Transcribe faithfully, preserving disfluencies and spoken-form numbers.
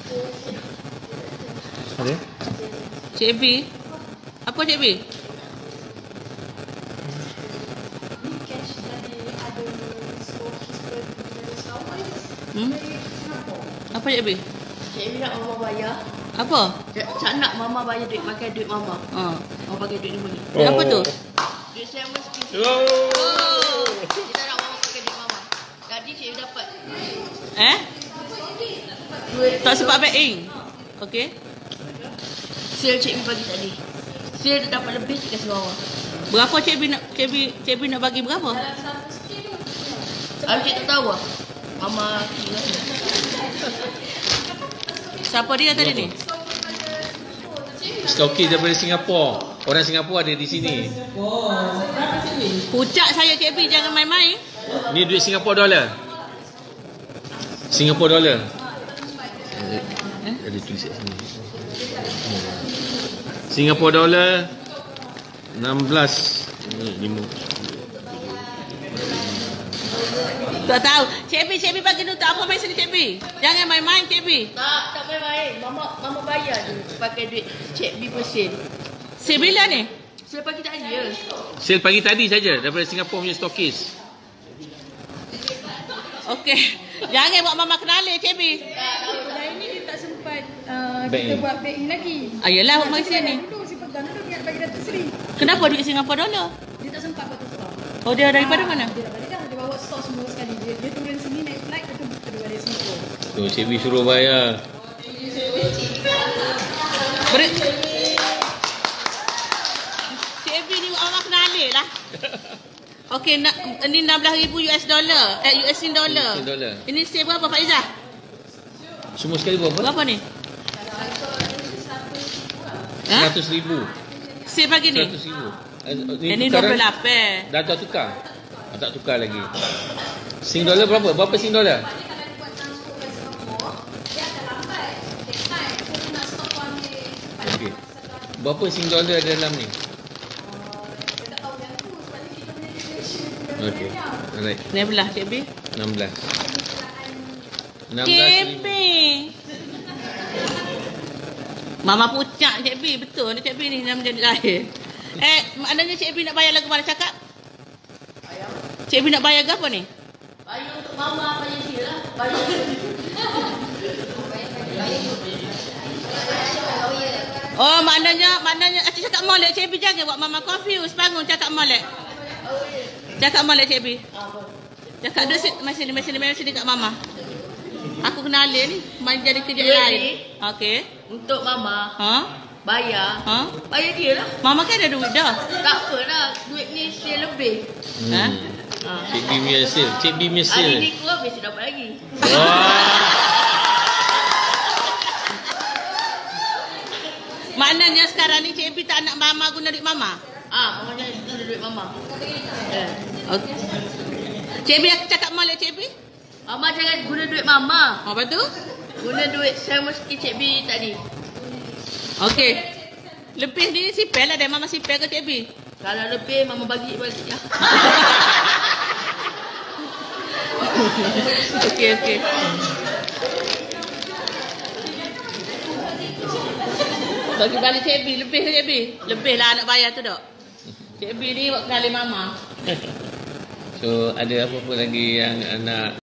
Ada? Cik B. Apa Cik B? Hmm? Apa Cik B? Cik B nak mama bayar. Apa? Tak nak mama bayar duit, pakai duit mama. Ha. Mama pakai duit ni boleh. Oh. Apa tu? Duit saya mesti. Oh. Oh. Kita nak mama pakai duit mama. Tadi Cik B dapat. Eh? Duit. Tak sempat back in. Okey. Sale Cik B bagi tadi. Sale dapat lebih Cik kasih mama. Berapa Cik B nak Cik B Cik B nak bagi berapa? Kalau Cik tak tahu lah. Mama kira. Siapa dia tadi ni? Stokis daripada Singapura. Orang Singapura ada di sini. Pucak saya Cik B, jangan main-main. Ni duit Singapura dollar. Singapura dollar. Eh? Ada tulis kat sini. Singapura dollar enam belas. Ni lima. Tak tahu. Cik B, Cik B bagi tu tak apa main sini Cik B. Jangan main-main Cik B. Tak, tak main-main. Mama mama bayar je pakai duit Cik B per sale. Sale bila ni? Sale pagi tadi je. Sale pagi tadi saja daripada Singapura punya stokis. Okey. Jangan buat mama kenali Cik B. Hari ni dia tak sempat uh, Back kita in. buat back in lagi. Ayolah buat main sini. Dulu si pegang dulu ingat bagi Datuk Seri. Kenapa duit Singapura dollar? Dia tak sempat buat tu store. Oh dia daripada mana? Dia tak balik dah. Dia bawa store semua sekali. Dia, dia turun sini naik flight lepas tu kedua balik Singapura. Tu Cik B suruh bayar. Ber Cik B ni buat mama kenali lah. Okey, nak ini enam belas ribu US dollar. Eh U S dollar. U S dollar. Ini sale berapa Faizah? Semua sekali berapa? Berapa ni? Ha? seratus ribu. Sale pagi ni. seratus ribu. Ini dua puluh lapan. Dah dah tukar. Ah, tak tukar lagi. Sing dollar berapa? Berapa sing dollar? Okey. Berapa sing dollar ada dalam ni? Okey. Alright. Ni belah Cik B. enam belas. enam belas Cik B. ribu. Mama pucak Cik B. Betul ni Cik B ni nama jadi lahir. Eh, maknanya Cik B nak bayar lagu mana cakap? Cik B nak bayar ke apa ni? Bayar untuk mama, bayar dia lah. Bayar. Oh, maknanya maknanya Cik cakap molek Cik B jangan buat mama confuse. Bangun cakap molek. Cakap molek Cik B. Cakap dia sit masa ni masa ni masa ni kat mama. Aku kenali ni, main jadi kerja Duit lain. ni? Okey. Untuk mama, Ha? bayar. Ha? Bayar dia lah. Mama kan ada duit dah. Tak apa lah. Duit ni sale lebih. Ha? Hmm. Ha. Cik B punya sale. Cik B punya Hari sale. ni kurang habis dapat lagi. Wah. Maknanya sekarang ni Cik B tak nak mama guna duit mama. Ah, mama jangan guna duit mama. Eh. Okey. Cik B aku cakap molek Cik B. Mama jangan guna duit mama. Apa tu? Guna duit saya mesti Cik B tadi. Okey. Lebih ni sipel lah, ada mama sipel ke Cik B? Kalau lebih mama bagi balik ya. Okey okey. Bagi balik Cik B, lebih ke Cik B? Lebih lah nak bayar tu dok. Cik B ni buat kenali mama. So ada apa-apa lagi yang nak